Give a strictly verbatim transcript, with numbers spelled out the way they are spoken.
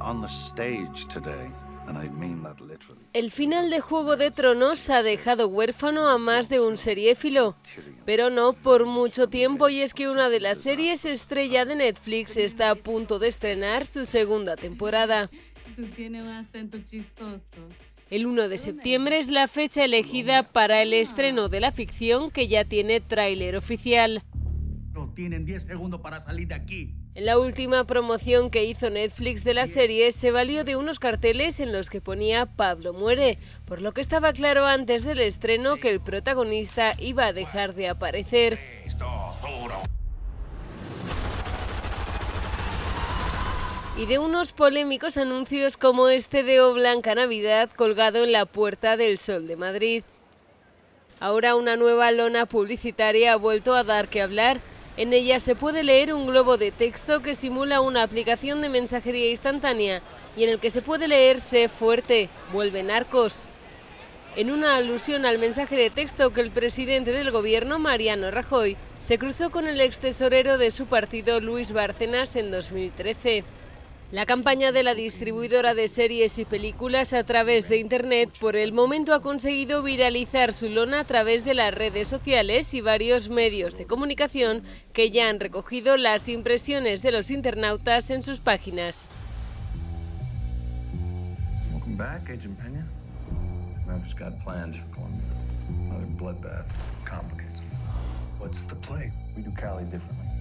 El final de Juego de Tronos ha dejado huérfano a más de un seriéfilo, pero no por mucho tiempo, y es que una de las series estrella de Netflix está a punto de estrenar su segunda temporada. Tú tienes un acento chistoso. El uno de septiembre es la fecha elegida para el estreno de la ficción, que ya tiene tráiler oficial. No tienen diez segundos para salir de aquí. En la última promoción que hizo Netflix de la serie se valió de unos carteles en los que ponía "Pablo muere", por lo que estaba claro antes del estreno que el protagonista iba a dejar de aparecer. Y de unos polémicos anuncios como este de O Blanca Navidad colgado en la Puerta del Sol de Madrid. Ahora una nueva lona publicitaria ha vuelto a dar que hablar. En ella se puede leer un globo de texto que simula una aplicación de mensajería instantánea y en el que se puede leer "Sé fuerte, vuelve Narcos", en una alusión al mensaje de texto que el presidente del gobierno, Mariano Rajoy, se cruzó con el extesorero de su partido, Luis Bárcenas, en dos mil trece. La campaña de la distribuidora de series y películas a través de Internet por el momento ha conseguido viralizar su lona a través de las redes sociales y varios medios de comunicación que ya han recogido las impresiones de los internautas en sus páginas. Welcome back, Agent Peña. America's got plans for Colombia. Another bloodbath complicates. What's the play? We do Cali differently.